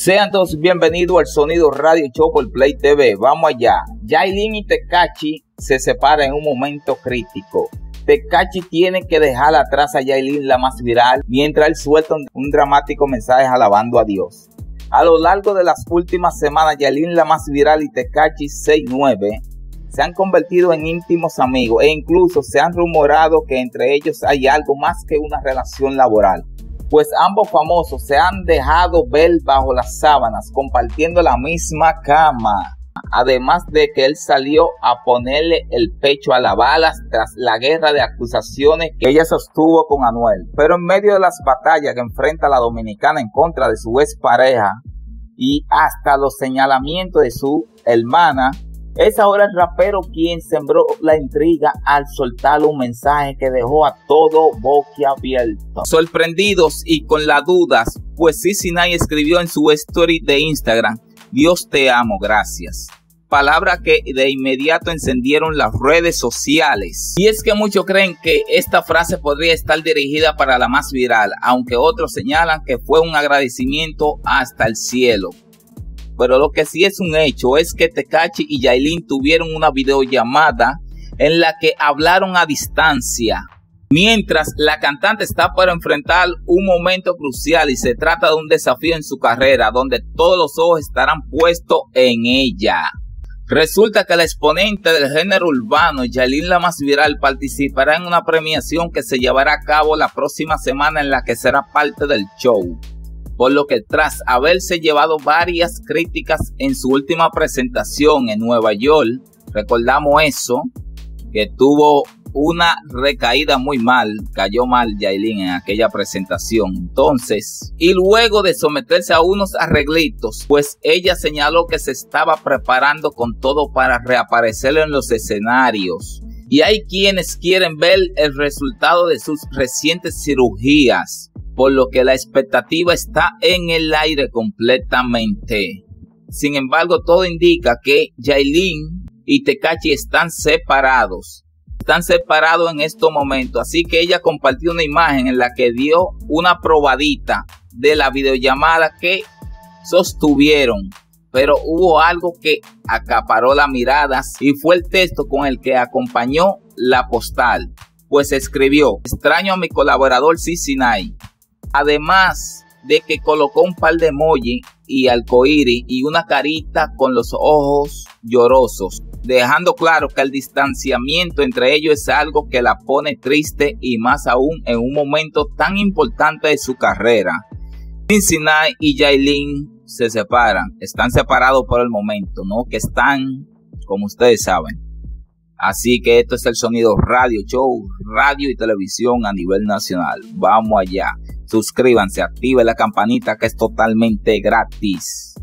Sean todos bienvenidos al Sonido Radio Show por Play TV. Vamos allá. Yailin y Tekashi se separan en un momento crítico. Tekashi tiene que dejar atrás a Yailin, la más viral, mientras él suelta un dramático mensaje alabando a Dios. A lo largo de las últimas semanas, Yailin, la más viral, y Tekashi 69 se han convertido en íntimos amigos e incluso se han rumorado que entre ellos hay algo más que una relación laboral, pues ambos famosos se han dejado ver bajo las sábanas compartiendo la misma cama. Además de que él salió a ponerle el pecho a la balas tras la guerra de acusaciones que ella sostuvo con Anuel. Pero en medio de las batallas que enfrenta la dominicana en contra de su expareja y hasta los señalamientos de su hermana, es ahora el rapero quien sembró la intriga al soltar un mensaje que dejó a todo boquiabierto. Sorprendidos y con las dudas, pues Cicinay escribió en su story de Instagram: Dios te amo, gracias. Palabras que de inmediato encendieron las redes sociales. Y es que muchos creen que esta frase podría estar dirigida para la más viral, aunque otros señalan que fue un agradecimiento hasta el cielo. Pero lo que sí es un hecho es que Tekashi y Yailin tuvieron una videollamada en la que hablaron a distancia. Mientras la cantante está por enfrentar un momento crucial y se trata de un desafío en su carrera donde todos los ojos estarán puestos en ella. Resulta que la exponente del género urbano, Yailin, la más viral, participará en una premiación que se llevará a cabo la próxima semana, en la que será parte del show. Por lo que tras haberse llevado varias críticas en su última presentación en Nueva York, recordamos eso, que tuvo una recaída muy mal, cayó mal Yailin en aquella presentación. Entonces, y luego de someterse a unos arreglitos, pues ella señaló que se estaba preparando con todo para reaparecer en los escenarios. Y hay quienes quieren ver el resultado de sus recientes cirugías, por lo que la expectativa está en el aire completamente. Sin embargo, todo indica que Yailin y Tekashi están separados. Están separados en estos momentos. Así que ella compartió una imagen en la que dio una probadita de la videollamada que sostuvieron. Pero hubo algo que acaparó las miradas y fue el texto con el que acompañó la postal. Pues escribió: extraño a mi colaborador Cicinay. Además de que colocó un par de emoji y arcoíris y una carita con los ojos llorosos, dejando claro que el distanciamiento entre ellos es algo que la pone triste, y más aún en un momento tan importante de su carrera. Cicinay y Yailin se separan, están separados por el momento, no que están, como ustedes saben. Así que esto es el Sonido Radio Show, radio y televisión a nivel nacional. Vamos allá. Suscríbanse, activen la campanita que es totalmente gratis.